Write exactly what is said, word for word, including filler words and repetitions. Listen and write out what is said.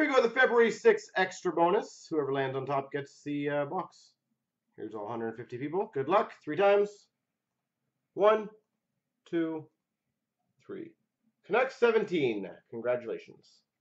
we go, the February sixth extra bonus. Whoever lands on top gets the uh, box. Here's all one hundred fifty people. Good luck. Three times. One, two, three. Connect seventeen. Congratulations.